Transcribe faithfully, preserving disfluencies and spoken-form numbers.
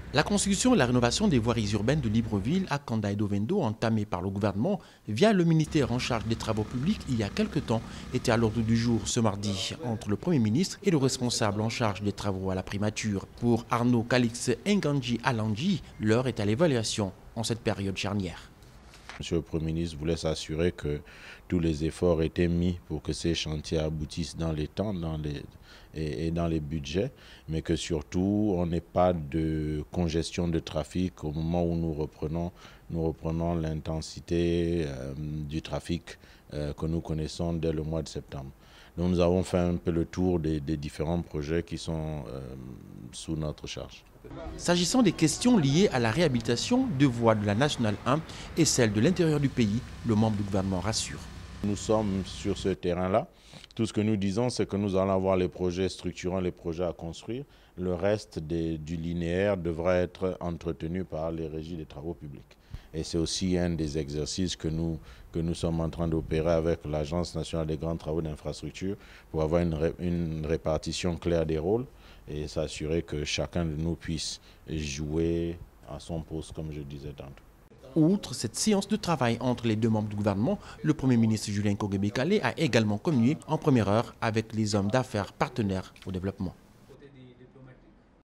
La construction et la rénovation des voiries urbaines de Libreville à Kanda et Dovendo, entamée par le gouvernement via le ministère en charge des travaux publics il y a quelque temps, était à l'ordre du jour ce mardi entre le Premier ministre et le responsable en charge des travaux à la primature. Pour Arnaud Calix Nganji Alanji, l'heure est à l'évaluation en cette période charnière. Monsieur le Premier ministre voulait s'assurer que tous les efforts étaient mis pour que ces chantiers aboutissent dans les temps dans les, et, et dans les budgets, mais que surtout on n'ait pas de congestion de trafic au moment où nous reprenons, nous reprenons l'intensité euh, du trafic euh, que nous connaissons dès le mois de septembre. Donc nous avons fait un peu le tour des, des différents projets qui sont euh, sous notre charge. S'agissant des questions liées à la réhabilitation de voies de la Nationale un et celle de l'intérieur du pays, le membre du gouvernement rassure. Nous sommes sur ce terrain-là. Tout ce que nous disons, c'est que nous allons avoir les projets structurants, les projets à construire. Le reste des, du linéaire devra être entretenu par les régies des travaux publics. Et c'est aussi un des exercices que nous, que nous sommes en train d'opérer avec l'Agence nationale des grands travaux d'infrastructure pour avoir une, ré, une répartition claire des rôles et s'assurer que chacun de nous puisse jouer à son poste, comme je disais tantôt. Outre cette séance de travail entre les deux membres du gouvernement, le Premier ministre Julien Kogebekale a également communié en première heure avec les hommes d'affaires partenaires au développement.